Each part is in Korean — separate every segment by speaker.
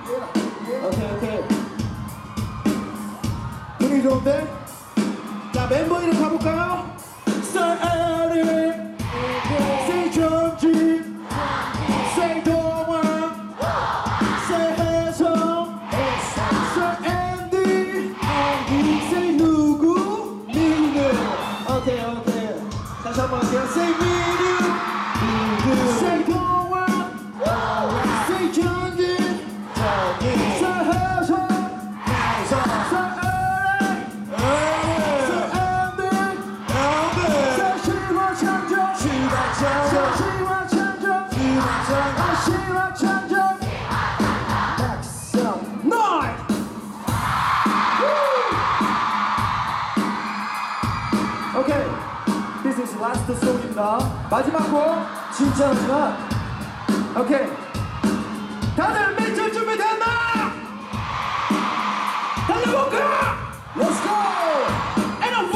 Speaker 1: 오케이 오케이. 분위기 좋은데? 자 멤버 이름 가볼까요? Say Eddie, Say Georgie, Say 동원, Say 혜성, Say Andy, Say 누구? 민우. 오케이 오케이. 다시 한번 할게요. Say 민우, Say 동원, Say Georgie, Say 혜성, Say 오케이, this is last song입니다. 마지막 곡 진짜 마지막. 오케이, 다들 밑줄 준비됐나? 달려볼까? Let's go! And a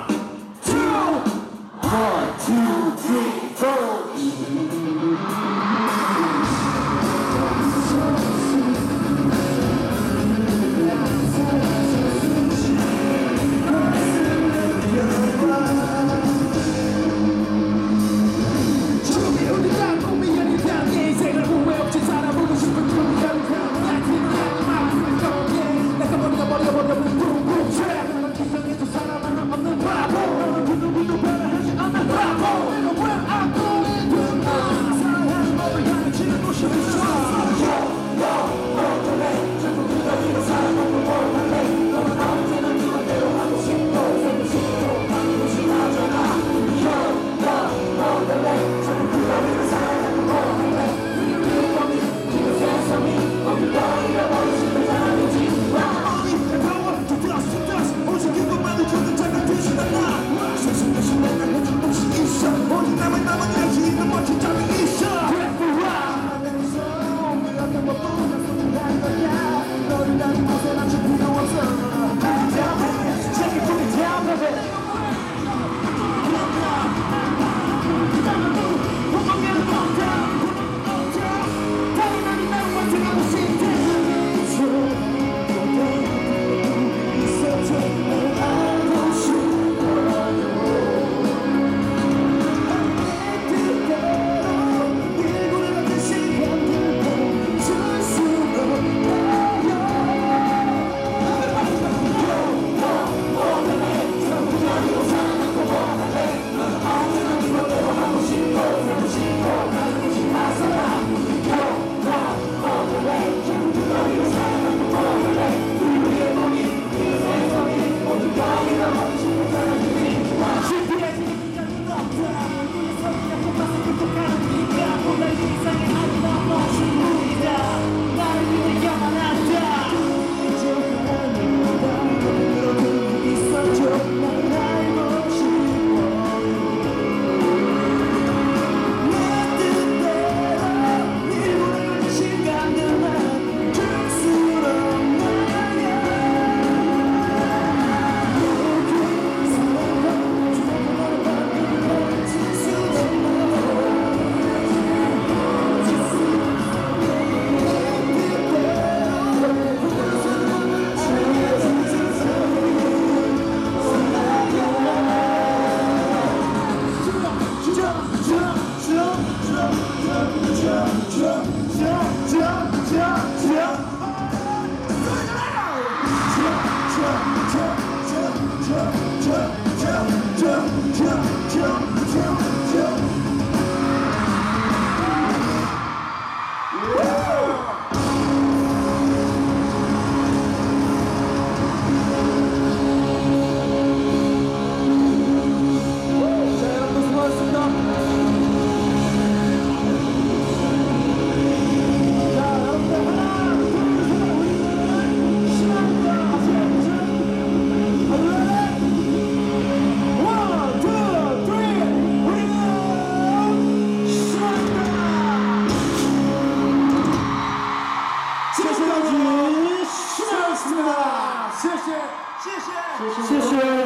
Speaker 2: 谢谢。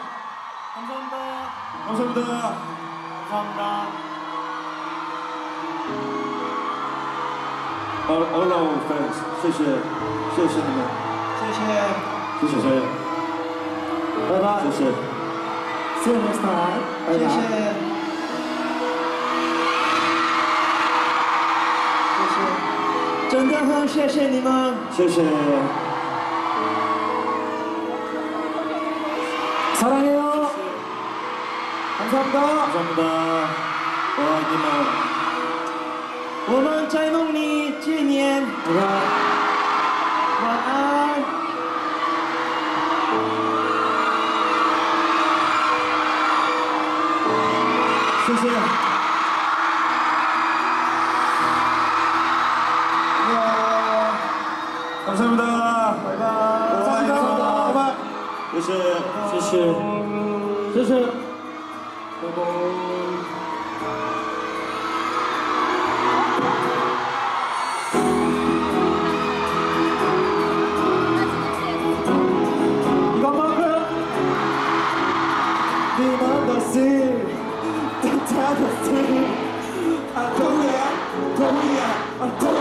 Speaker 3: 감사합니다.
Speaker 1: 감사합니다.
Speaker 3: 감사합니다.
Speaker 1: All our fans. 谢谢，谢谢你们，
Speaker 3: 谢谢。
Speaker 1: 谢谢，拜拜，谢谢，See you next time，拜拜。
Speaker 3: 谢谢。谢谢。真的很谢谢你们。
Speaker 1: 谢谢。 사랑해요. 감사합니다. 감사합니다. 와,
Speaker 3: 我们在梦里纪念。
Speaker 1: 이모.
Speaker 3: 晚安。
Speaker 1: 谢谢. 감사합니다. 바이바이. 감사합니다. 바이바이. 谢谢，谢谢，谢谢，拜拜。 이것만큼 네만 다시 다 다시 아 동이야 동이야 아